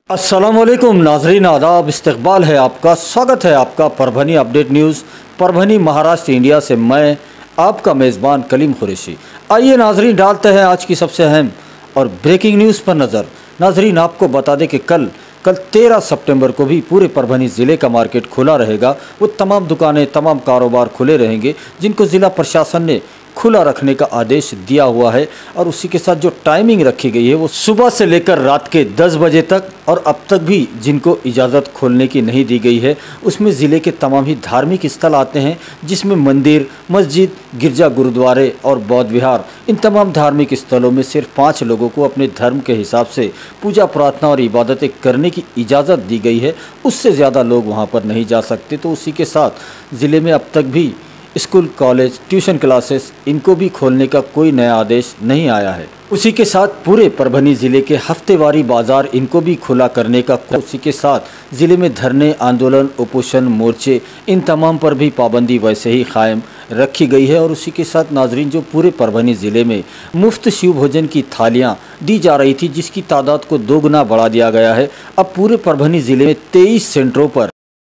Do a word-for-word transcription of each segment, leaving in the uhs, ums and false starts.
अस्सलामुअलैकुम नाजरीन, आदाब, इस्तकबाल है आपका, स्वागत है आपका Parbhani update news Parbhani Maharashtra India से। मैं आपका मेज़बान कलीम कुरैशी। आइए नाजरीन, डालते हैं आज की सबसे अहम और ब्रेकिंग न्यूज़ पर नज़र। नाजरीन, आपको बता दें कि कल कल तेरह सितंबर को भी पूरे परभनी ज़िले का मार्केट खुला रहेगा। वो तमाम दुकानें, तमाम कारोबार खुले रहेंगे जिनको ज़िला प्रशासन ने खुला रखने का आदेश दिया हुआ है। और उसी के साथ जो टाइमिंग रखी गई है वो सुबह से लेकर रात के दस बजे तक, और अब तक भी जिनको इजाज़त खोलने की नहीं दी गई है उसमें ज़िले के तमाम ही धार्मिक स्थल आते हैं, जिसमें मंदिर, मस्जिद, गिरजा, गुरुद्वारे और बौद्ध विहार। इन तमाम धार्मिक स्थलों में सिर्फ पाँच लोगों को अपने धर्म के हिसाब से पूजा प्रार्थना और इबादतें करने की इजाज़त दी गई है। उससे ज़्यादा लोग वहाँ पर नहीं जा सकते। तो उसी के साथ ज़िले में अब तक भी स्कूल, कॉलेज, ट्यूशन क्लासेस, इनको भी खोलने का कोई नया आदेश नहीं आया है। उसी के साथ पूरे परभनी ज़िले के हफ्तेवारी बाज़ार, इनको भी खुला करने का। उसी के साथ ज़िले में धरने, आंदोलन, उपोषण, मोर्चे, इन तमाम पर भी पाबंदी वैसे ही कायम रखी गई है। और उसी के साथ नाजरीन, जो पूरे परभनी ज़िले में मुफ्त शिव भोजन की थालियाँ दी जा रही थी, जिसकी तादाद को दोगुना बढ़ा दिया गया है। अब पूरे परभनी ज़िले में तेईस सेंटरों पर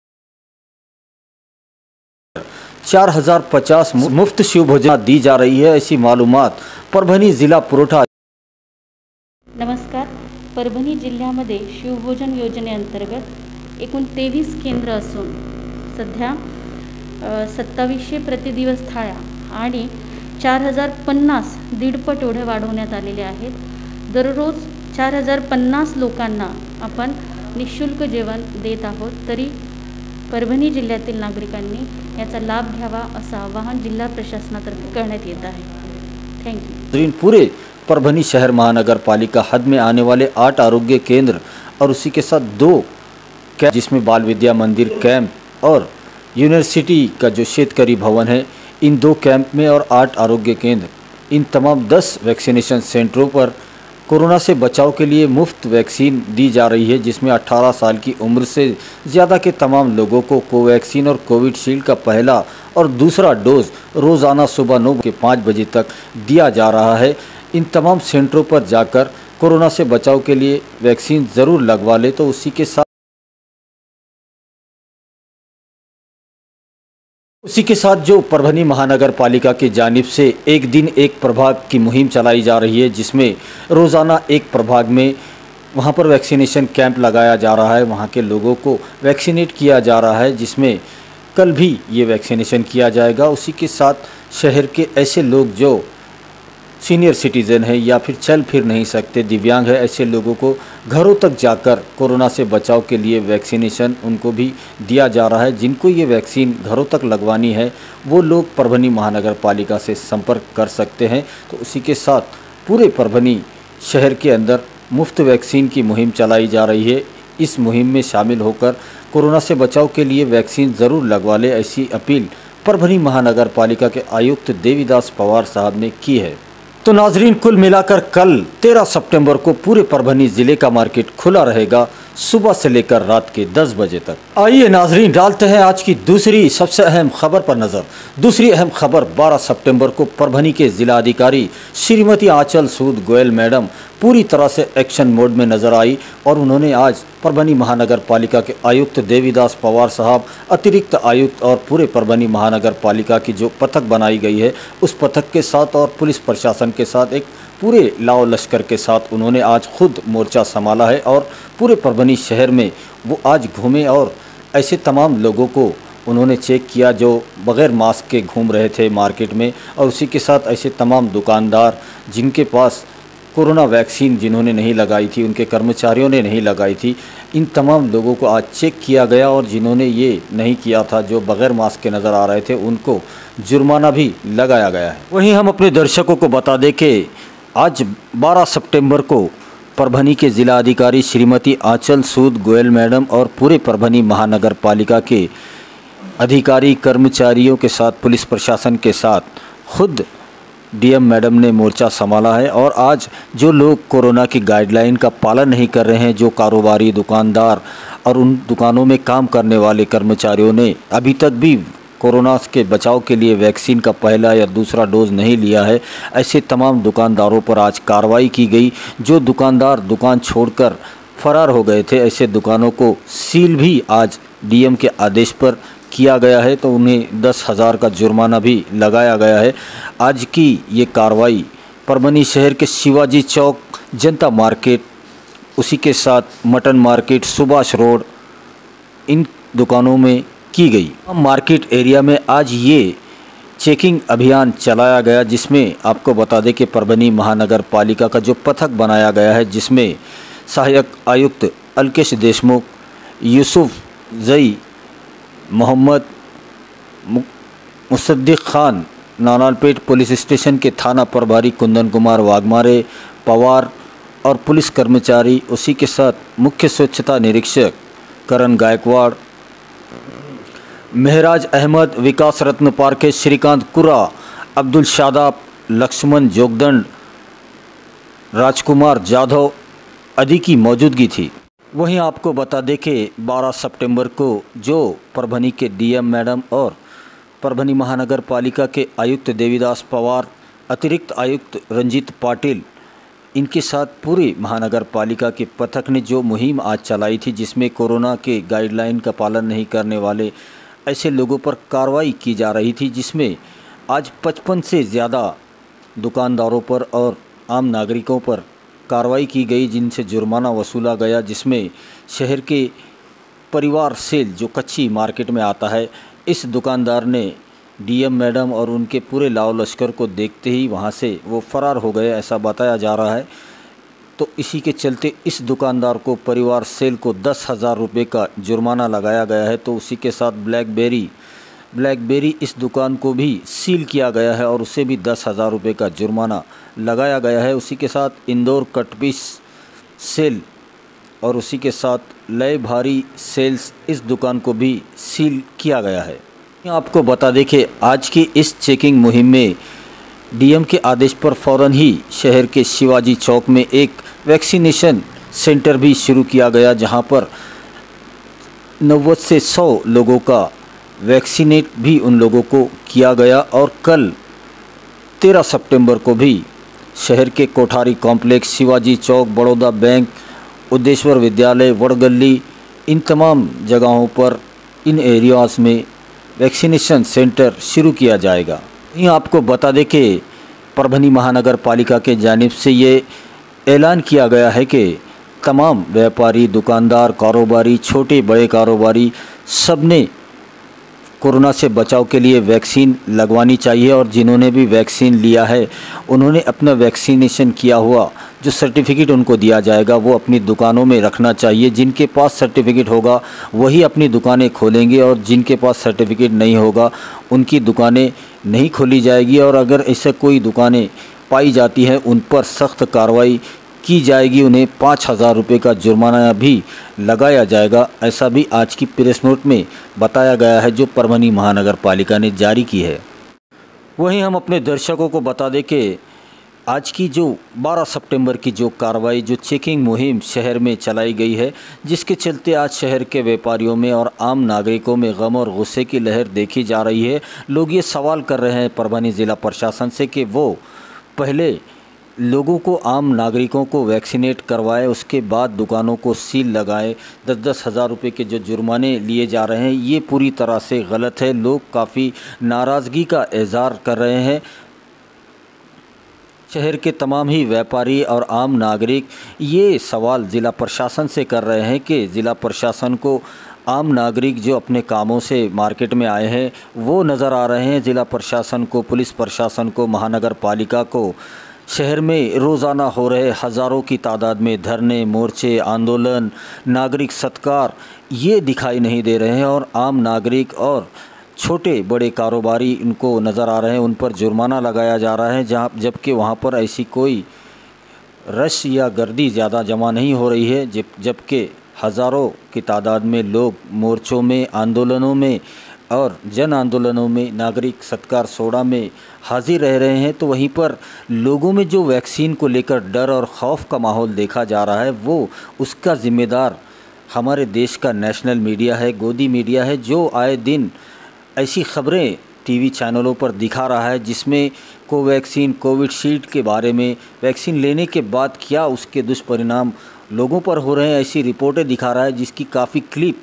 चार हजार पचास मुफ्त शिव भोजन दी जा रही है। ऐसी मालूमात परभणी जिला पुरवठा। नमस्कार। परभणी जिल्ह्यामध्ये शिवभोजन योजनेअंतर्गत एकूण तेवीस केंद्र असून सध्या सत्तावीसशे प्रतिदिवस थाळ्या आणि चार हजार पन्नास दीडपट एवढे वाढवण्यात आलेले आहेत। दररोज चार हजार पन्नास लोकांना आपण निःशुल्क जेवण देत आहोत। तरी परभणी जिल्ह्यातील नागरिकांनी याचा लाभ घ्यावा असं आवाहन जिल्हा प्रशासनातर्फे करण्यात येत आहे। Thank you. पूरे परभनी शहर महानगर पालिका हद में आने वाले आठ आरोग्य केंद्र और उसी के साथ दो कैंप, जिसमें बाल विद्या मंदिर कैंप और यूनिवर्सिटी का जो शेतकरी भवन है, इन दो कैंप में और आठ आरोग्य केंद्र, इन तमाम दस वैक्सीनेशन सेंटरों पर कोरोना से बचाव के लिए मुफ्त वैक्सीन दी जा रही है, जिसमें अठारह साल की उम्र से ज़्यादा के तमाम लोगों को कोवैक्सीन और कोविशील्ड का पहला और दूसरा डोज रोज़ाना सुबह नौ के पाँच बजे तक दिया जा रहा है। इन तमाम सेंटरों पर जाकर कोरोना से बचाव के लिए वैक्सीन ज़रूर लगवा ले। तो उसी के साथ उसी के साथ जो परभनी महानगर पालिका की जानिब से एक दिन एक प्रभाग की मुहिम चलाई जा रही है, जिसमें रोज़ाना एक प्रभाग में वहां पर वैक्सीनेशन कैंप लगाया जा रहा है, वहां के लोगों को वैक्सीनेट किया जा रहा है, जिसमें कल भी ये वैक्सीनेशन किया जाएगा। उसी के साथ शहर के ऐसे लोग जो सीनियर सिटीज़न है या फिर चल फिर नहीं सकते, दिव्यांग है, ऐसे लोगों को घरों तक जाकर कोरोना से बचाव के लिए वैक्सीनेशन उनको भी दिया जा रहा है। जिनको ये वैक्सीन घरों तक लगवानी है वो लोग परभनी महानगर पालिका से संपर्क कर सकते हैं। तो उसी के साथ पूरे परभनी शहर के अंदर मुफ्त वैक्सीन की मुहिम चलाई जा रही है। इस मुहिम में शामिल होकर कोरोना से बचाव के लिए वैक्सीन ज़रूर लगवा ले, ऐसी अपील परभनी महानगर पालिका के आयुक्त देवीदास पवार साहब ने की है। तो नाजरीन, कुल मिलाकर कल तेरह सितंबर को पूरे परभनी ज़िले का मार्केट खुला रहेगा सुबह से लेकर रात के दस बजे तक। आइए नाजरीन, डालते हैं आज की दूसरी सबसे अहम खबर पर नज़र। दूसरी अहम खबर, बारह सितंबर को परभनी के जिला अधिकारी श्रीमती आंचल सूद गोयल मैडम पूरी तरह से एक्शन मोड में नजर आई और उन्होंने आज परभनी महानगर पालिका के आयुक्त देवीदास पवार साहब, अतिरिक्त आयुक्त और पूरे परभनी महानगर पालिका की जो पथक बनाई गई है उस पथक के साथ और पुलिस प्रशासन के साथ एक पूरे लाओ लश्कर के साथ उन्होंने आज खुद मोर्चा संभाला है। और पूरे परभनी शहर में वो आज घूमे और ऐसे तमाम लोगों को उन्होंने चेक किया जो बग़ैर मास्क के घूम रहे थे मार्केट में। और उसी के साथ ऐसे तमाम दुकानदार जिनके पास कोरोना वैक्सीन जिन्होंने नहीं लगाई थी, उनके कर्मचारियों ने नहीं लगाई थी, इन तमाम लोगों को आज चेक किया गया। और जिन्होंने ये नहीं किया था, जो बग़ैर मास्क के नज़र आ रहे थे, उनको जुर्माना भी लगाया गया है। वहीं हम अपने दर्शकों को बता दें कि आज बारह सितंबर को परभनी के ज़िला अधिकारी श्रीमती आंचल सूद गोयल मैडम और पूरे परभनी महानगर पालिका के अधिकारी कर्मचारियों के साथ, पुलिस प्रशासन के साथ खुद डीएम मैडम ने मोर्चा संभाला है। और आज जो लोग कोरोना की गाइडलाइन का पालन नहीं कर रहे हैं, जो कारोबारी, दुकानदार और उन दुकानों में काम करने वाले कर्मचारियों ने अभी तक भी कोरोना के बचाव के लिए वैक्सीन का पहला या दूसरा डोज नहीं लिया है, ऐसे तमाम दुकानदारों पर आज कार्रवाई की गई। जो दुकानदार दुकान छोड़कर फरार हो गए थे। ऐसे दुकानों को सील भी आज डीएम के आदेश पर किया गया है, तो उन्हें दस हज़ार का जुर्माना भी लगाया गया है। आज की ये कार्रवाई परभनी शहर के शिवाजी चौक, जनता मार्केट, उसी के साथ मटन मार्केट, सुभाष रोड, इन दुकानों में की गई। मार्केट एरिया में आज ये चेकिंग अभियान चलाया गया, जिसमें आपको बता दें कि परभनी महानगर पालिका का जो पथक बनाया गया है, जिसमें सहायक आयुक्त अलकेश देशमुख, यूसुफ जई, मोहम्मद मुसद्दिक खान, नानालपेट पुलिस स्टेशन के थाना प्रभारी कुंदन कुमार वाघमारे, पवार और पुलिस कर्मचारी, उसी के साथ मुख्य स्वच्छता निरीक्षक करण गायकवाड़, महराज अहमद, विकास रत्न पार्के, श्रीकांत कुरा, अब्दुल शादाब, लक्ष्मण जोगदंड, राजकुमार जाधव आदि की मौजूदगी थी। वहीं आपको बता दें कि बारह सितंबर को जो परभनी के डीएम मैडम और परभनी महानगर पालिका के आयुक्त देवीदास पवार, अतिरिक्त आयुक्त रंजीत पाटिल, इनके साथ पूरी महानगर पालिका के पथक ने जो मुहिम आज चलाई थी, जिसमें कोरोना के गाइडलाइन का पालन नहीं करने वाले ऐसे लोगों पर कार्रवाई की जा रही थी, जिसमें आज पचपन से ज़्यादा दुकानदारों पर और आम नागरिकों पर कार्रवाई की गई, जिनसे जुर्माना वसूला गया। जिसमें शहर के परिवार सेल जो कच्ची मार्केट में आता है, इस दुकानदार ने डीएम मैडम और उनके पूरे लाव लश्कर को देखते ही वहां से वो फरार हो गए, ऐसा बताया जा रहा है। तो इसी के चलते इस दुकानदार को, परिवार सेल को दस हज़ार रुपये का जुर्माना लगाया गया है। तो उसी के साथ ब्लैकबेरी ब्लैकबेरी इस दुकान को भी सील किया गया है और उसे भी दस हज़ार रुपये का जुर्माना लगाया गया है। उसी के साथ इंदौर कटपीस सेल और उसी के साथ लय भारी सेल्स, इस दुकान को भी सील किया गया है। आपको बता दें कि आज की इस चेकिंग मुहिम में डीएम के आदेश पर फ़ौरन ही शहर के शिवाजी चौक में एक वैक्सीनेशन सेंटर भी शुरू किया गया, जहां पर नब्बे से सौ लोगों का वैक्सीनेट भी उन लोगों को किया गया। और कल तेरह सितंबर को भी शहर के कोठारी कॉम्प्लेक्स, शिवाजी चौक, बड़ौदा बैंक, उद्देश्वर विद्यालय, वड़गली, इन तमाम जगहों पर, इन एरियाज़ में वैक्सीनेशन सेंटर शुरू किया जाएगा। यहीं आपको बता दें कि परभनी महानगर पालिका के जानिब से ये ऐलान किया गया है कि तमाम व्यापारी, दुकानदार, कारोबारी, छोटे बड़े कारोबारी, सब ने कोरोना से बचाव के लिए वैक्सीन लगवानी चाहिए। और जिन्होंने भी वैक्सीन लिया है, उन्होंने अपना वैक्सीनेशन किया हुआ जो सर्टिफिकेट उनको दिया जाएगा, वो अपनी दुकानों में रखना चाहिए। जिनके पास सर्टिफिकेट होगा वही अपनी दुकानें खोलेंगे, और जिनके पास सर्टिफिकेट नहीं होगा उनकी दुकानें नहीं खोली जाएगी। और अगर ऐसा कोई दुकानें पाई जाती हैं, उन पर सख्त कार्रवाई की जाएगी, उन्हें पाँच हज़ार रुपये का जुर्माना भी लगाया जाएगा। ऐसा भी आज की प्रेस नोट में बताया गया है, जो परभनी महानगर पालिका ने जारी की है। वहीं हम अपने दर्शकों को बता दें कि आज की जो बारह सितंबर की जो कार्रवाई, जो चेकिंग मुहिम शहर में चलाई गई है, जिसके चलते आज शहर के व्यापारियों में और आम नागरिकों में गम और गुस्से की लहर देखी जा रही है। लोग ये सवाल कर रहे हैं परभनी ज़िला प्रशासन से कि वो पहले लोगों को, आम नागरिकों को वैक्सीनेट करवाए, उसके बाद दुकानों को सील लगाए। दस दस हज़ार रुपये के जो जुर्माने लिए जा रहे हैं, ये पूरी तरह से गलत है। लोग काफ़ी नाराज़गी का इज़हार कर रहे हैं। शहर के तमाम ही व्यापारी और आम नागरिक ये सवाल ज़िला प्रशासन से कर रहे हैं कि ज़िला प्रशासन को आम नागरिक जो अपने कामों से मार्केट में आए हैं वो नज़र आ रहे हैं। ज़िला प्रशासन को, पुलिस प्रशासन को, महानगर पालिका को शहर में रोज़ाना हो रहे हज़ारों की तादाद में धरने, मोर्चे, आंदोलन, नागरिक सत्कार ये दिखाई नहीं दे रहे हैं। और आम नागरिक और छोटे बड़े कारोबारी इनको नज़र आ रहे हैं, उन पर जुर्माना लगाया जा रहा है, जहाँ जबकि वहाँ पर ऐसी कोई रश या गर्दी ज़्यादा जमा नहीं हो रही है। जब जबकि हज़ारों की तादाद में लोग मोर्चों में, आंदोलनों में और जन आंदोलनों में, नागरिक सत्कार सोड़ा में हाजिर रह रहे हैं। तो वहीं पर लोगों में जो वैक्सीन को लेकर डर और खौफ का माहौल देखा जा रहा है, वो उसका ज़िम्मेदार हमारे देश का नेशनल मीडिया है, गोदी मीडिया है, जो आए दिन ऐसी ख़बरें टीवी चैनलों पर दिखा रहा है जिसमें कोवैक्सीन, कोविशील्ड के बारे में, वैक्सीन लेने के बाद क्या उसके दुष्परिणाम लोगों पर हो रहे हैं ऐसी रिपोर्टें दिखा रहा है, जिसकी काफ़ी क्लिप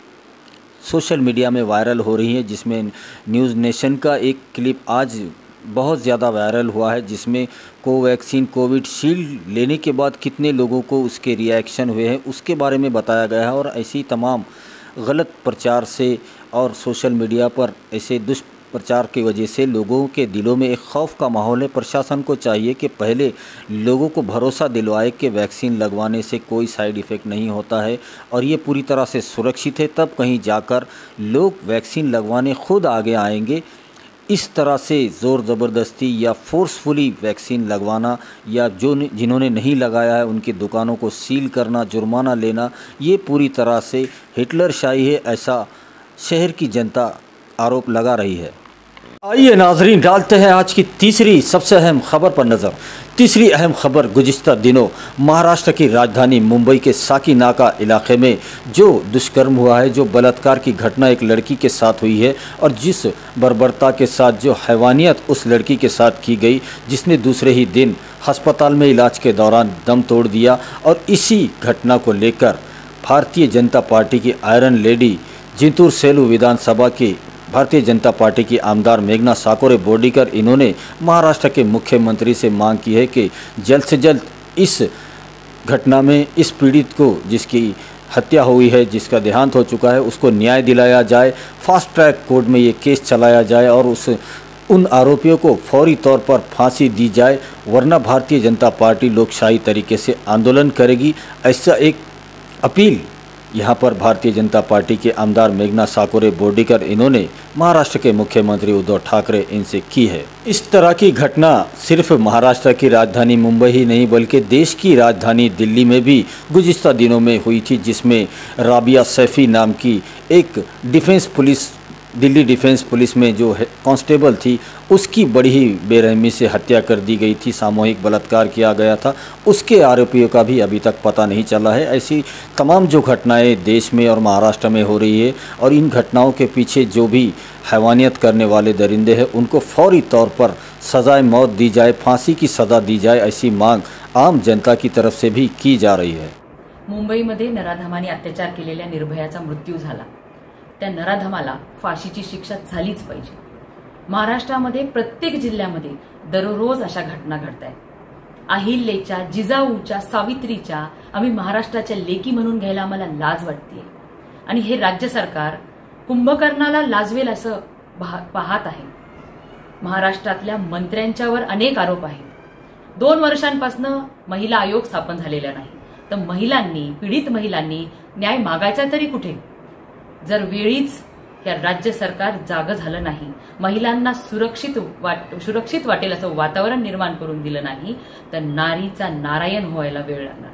सोशल मीडिया में वायरल हो रही है, जिसमें न्यूज़ नेशन का एक क्लिप आज बहुत ज़्यादा वायरल हुआ है, जिसमें कोवैक्सीन कोविशील्ड लेने के बाद कितने लोगों को उसके रिएक्शन हुए हैं उसके बारे में बताया गया है। और ऐसी तमाम गलत प्रचार से और सोशल मीडिया पर ऐसे दुष्प्रचार की वजह से लोगों के दिलों में एक खौफ का माहौल है। प्रशासन को चाहिए कि पहले लोगों को भरोसा दिलवाए कि वैक्सीन लगवाने से कोई साइड इफ़ेक्ट नहीं होता है और ये पूरी तरह से सुरक्षित है, तब कहीं जाकर लोग वैक्सीन लगवाने खुद आगे आएंगे। इस तरह से ज़ोर ज़बरदस्ती या फोर्सफुली वैक्सीन लगवाना या जो जिन्होंने नहीं लगाया है उनकी दुकानों को सील करना, जुर्माना लेना, ये पूरी तरह से हिटलरशाही है, ऐसा शहर की जनता आरोप लगा रही है। आइए नाजरीन, डालते हैं आज की तीसरी सबसे अहम खबर पर नज़र। तीसरी अहम खबर गुज़िश्ता दिनों महाराष्ट्र की राजधानी मुंबई के साकीनाका इलाके में जो दुष्कर्म हुआ है, जो बलात्कार की घटना एक लड़की के साथ हुई है और जिस बर्बरता के साथ जो हैवानियत उस लड़की के साथ की गई, जिसने दूसरे ही दिन अस्पताल में इलाज के दौरान दम तोड़ दिया। और इसी घटना को लेकर भारतीय जनता पार्टी की आयरन लेडी जिंतूर सेलू विधानसभा की भारतीय जनता पार्टी की आमदार मेघना साकोरे बोर्डीकर, इन्होंने महाराष्ट्र के मुख्यमंत्री से मांग की है कि जल्द से जल्द इस घटना में इस पीड़ित को, जिसकी हत्या हुई है, जिसका देहांत हो चुका है, उसको न्याय दिलाया जाए, फास्ट ट्रैक कोर्ट में ये केस चलाया जाए और उस उन आरोपियों को फौरी तौर पर फांसी दी जाए, वरना भारतीय जनता पार्टी लोकशाही तरीके से आंदोलन करेगी। ऐसा एक अपील यहाँ पर भारतीय जनता पार्टी के आमदार मेघना साकोरे बोर्डीकर, इन्होंने महाराष्ट्र के मुख्यमंत्री उद्धव ठाकरे इनसे की है। इस तरह की घटना सिर्फ महाराष्ट्र की राजधानी मुंबई ही नहीं बल्कि देश की राजधानी दिल्ली में भी गुज़िश्ता दिनों में हुई थी, जिसमें राबिया सैफी नाम की एक defence police Delhi defence police में जो कांस्टेबल थी, उसकी बड़ी ही बेरहमी से हत्या कर दी गई थी, सामूहिक बलात्कार किया गया था। उसके आरोपियों का भी अभी तक पता नहीं चला है। ऐसी तमाम जो घटनाएं देश में और महाराष्ट्र में हो रही है और इन घटनाओं के पीछे जो भी हैवानियत करने वाले दरिंदे हैं उनको फौरी तौर पर सज़ाए मौत दी जाए, फांसी की सज़ा दी जाए, ऐसी मांग आम जनता की तरफ से भी की जा रही है। मुंबईमध्ये नराधमाने अत्याचार केलेल्या निर्भयाचा मृत्यू झाला, त्या नराधमाला फाशीची शिक्षा झालीच पाहिजे। महाराष्ट्रामध्ये प्रत्येक जिल्ह्यामध्ये दररोज अशा घटना घडत आहेत। अहिल्याच्या, जिजाऊच्या, सावित्रीच्या आम्ही महाराष्ट्राच्या लेकी म्हणून घ्यायला आम्हाला लाज वाटते आणि हे राज्य सरकार कुंभकर्णाला लाजवेल असं पाहत आहे। महाराष्ट्रातल्या मंत्र्यांच्यावर अनेक आरोप आहेत। दोन वर्षांपासून महिला आयोग स्थापन झालेला नाही, तर महिलांनी, पीडित महिलांनी न्याय मागायचा तरी कुठे? जर वेळीच या राज्य सरकार जाग झालं नाही, महिलांना सुरक्षित वाट सुरक्षित वाटेल असं वातावरण निर्माण करून दिलं नाही, तर नारीचा नारायण व्हायला वेळ लागणार।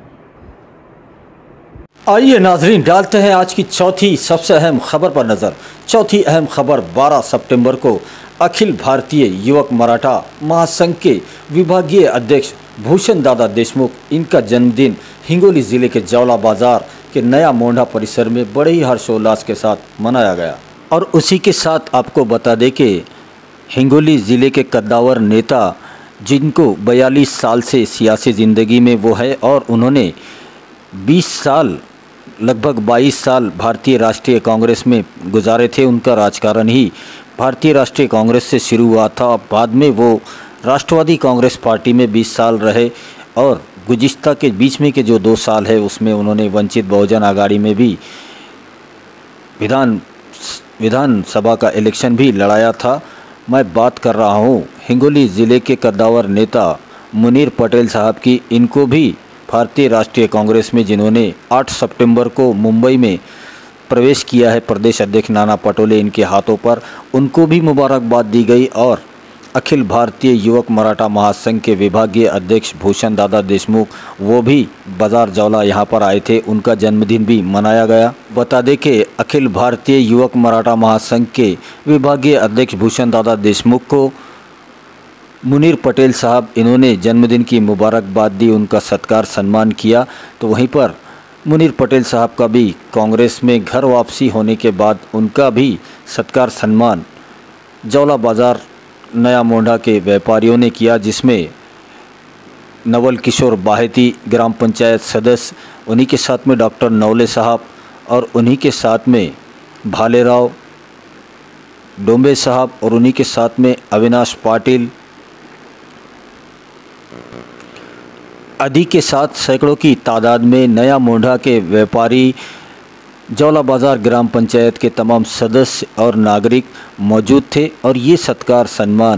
आइए नाजरीन, डालते हैं आज की चौथी सबसे अहम खबर पर नज़र। चौथी अहम खबर बारह सितंबर को अखिल भारतीय युवक मराठा महासंघ के विभागीय अध्यक्ष भूषण दादा देशमुख, इनका जन्मदिन हिंगोली ज़िले के जौला बाजार के नया मोंढा परिसर में बड़े ही हर्षोल्लास के साथ मनाया गया। और उसी के साथ आपको बता दें कि हिंगोली ज़िले के कद्दावर नेता, जिनको बयालीस साल से सियासी ज़िंदगी में वो है और उन्होंने बीस साल लगभग बाईस साल भारतीय राष्ट्रीय कांग्रेस में गुजारे थे। उनका राजकारण ही भारतीय राष्ट्रीय कांग्रेस से शुरू हुआ था, बाद में वो राष्ट्रवादी कांग्रेस पार्टी में बीस साल रहे और गुज़िश्ता के बीच में के जो दो साल है उसमें उन्होंने वंचित बहुजन आघाड़ी में भी विधान विधानसभा का इलेक्शन भी लड़ाया था। मैं बात कर रहा हूँ हिंगोली ज़िले के कद्दावर नेता मुनीर पटेल साहब की। इनको भी भारतीय राष्ट्रीय कांग्रेस में, जिन्होंने आठ सितंबर को मुंबई में प्रवेश किया है प्रदेश अध्यक्ष नाना पटोले इनके हाथों पर, उनको भी मुबारकबाद दी गई। और अखिल भारतीय युवक मराठा महासंघ के विभागीय अध्यक्ष भूषण दादा देशमुख, वो भी बाजार जौला यहाँ पर आए थे, उनका जन्मदिन भी मनाया गया। बता दें कि अखिल भारतीय युवक मराठा महासंघ के विभागीय अध्यक्ष भूषण दादा देशमुख को मुनीर पटेल साहब, इन्होंने जन्मदिन की मुबारकबाद दी, उनका सत्कार सम्मान किया। तो वहीं पर मुनीर पटेल साहब का भी कांग्रेस में घर वापसी होने के बाद उनका भी सत्कार सम्मान जौला बाज़ार नया मोंढा के व्यापारियों ने किया, जिसमें नवल किशोर बाहेती ग्राम पंचायत सदस्य, उन्हीं के साथ में डॉक्टर नवले साहब और उन्हीं के साथ में भालेराव डोंबे साहब और उन्हीं के साथ में अविनाश पाटिल आदि के साथ सैकड़ों की तादाद में नया मोंढा के व्यापारी, जौला बाज़ार ग्राम पंचायत के तमाम सदस्य और नागरिक मौजूद थे और ये सत्कार सम्मान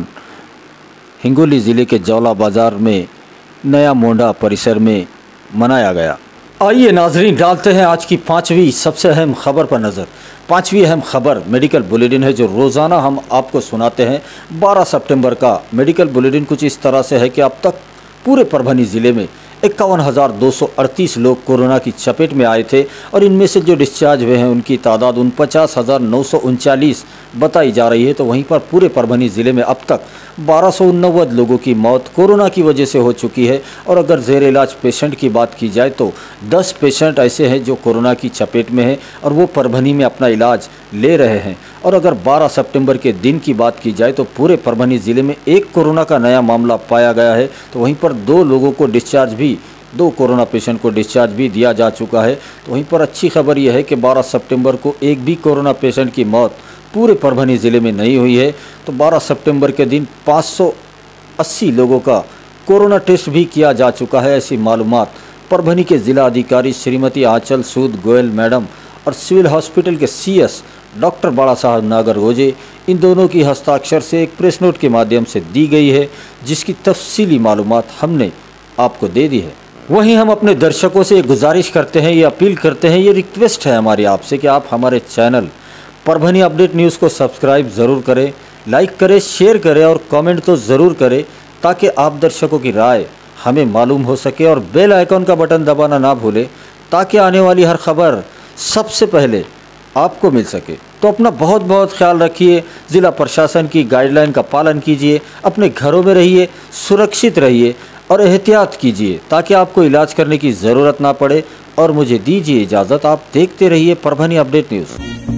हिंगोली ज़िले के जौला बाज़ार में नया मोंढा परिसर में मनाया गया। आइए नाजरीन, डालते हैं आज की पाँचवीं सबसे अहम खबर पर नज़र। पाँचवीं अहम खबर मेडिकल बुलेटिन है जो रोज़ाना हम आपको सुनाते हैं। बारह सितंबर का मेडिकल बुलेटिन कुछ इस तरह से है कि अब तक पूरे परभनी ज़िले में इक्यावन हज़ार दो सौ अड़तीस लोग कोरोना की चपेट में आए थे और इनमें से जो डिस्चार्ज हुए हैं उनकी तादाद उनपचास हज़ार नौ सौ उनचालीस बताई जा रही है। तो वहीं पर पूरे परभनी ज़िले में अब तक बारह सौ उनवद लोगों की मौत कोरोना की वजह से हो चुकी है। और अगर ज़ेर इलाज पेशेंट की बात की जाए तो दस पेशेंट ऐसे हैं जो कोरोना की चपेट में हैं और वो परभनी में अपना इलाज ले रहे हैं। और अगर बारह सितंबर के दिन की बात की जाए तो पूरे परभनी ज़िले में एक कोरोना का नया मामला पाया गया है। तो वहीं पर दो लोगों को डिस्चार्ज भी दो कोरोना पेशेंट को डिस्चार्ज भी दिया जा चुका है। तो वहीं पर अच्छी खबर यह है कि बारह सितंबर को एक भी कोरोना पेशेंट की मौत पूरे परभनी ज़िले में नहीं हुई है। तो बारह सितंबर के दिन पाँच सौ अस्सी लोगों का कोरोना टेस्ट भी किया जा चुका है। ऐसी मालूमात परभनी के ज़िला अधिकारी श्रीमती आंचल सूद गोयल मैडम और सिविल हॉस्पिटल के सी एस डॉक्टर बाला साहब नागर गोजे इन दोनों की हस्ताक्षर से एक प्रेस नोट के माध्यम से दी गई है, जिसकी तफसीली मालूमात हमने आपको दे दी है। वहीं हम अपने दर्शकों से गुजारिश करते हैं, ये अपील करते हैं, ये रिक्वेस्ट है हमारी आपसे कि आप हमारे चैनल परभनी अपडेट न्यूज़ को सब्सक्राइब ज़रूर करें, लाइक करें, शेयर करें और कमेंट तो ज़रूर करें ताकि आप दर्शकों की राय हमें मालूम हो सके। और बेल आइकॉन का बटन दबाना ना भूलें ताकि आने वाली हर खबर सबसे पहले आपको मिल सके। तो अपना बहुत बहुत ख्याल रखिए, ज़िला प्रशासन की गाइडलाइन का पालन कीजिए, अपने घरों में रहिए, सुरक्षित रहिए और एहतियात कीजिए ताकि आपको इलाज करने की ज़रूरत ना पड़े। और मुझे दीजिए इजाज़त, आप देखते रहिए परभनी अपडेट न्यूज़।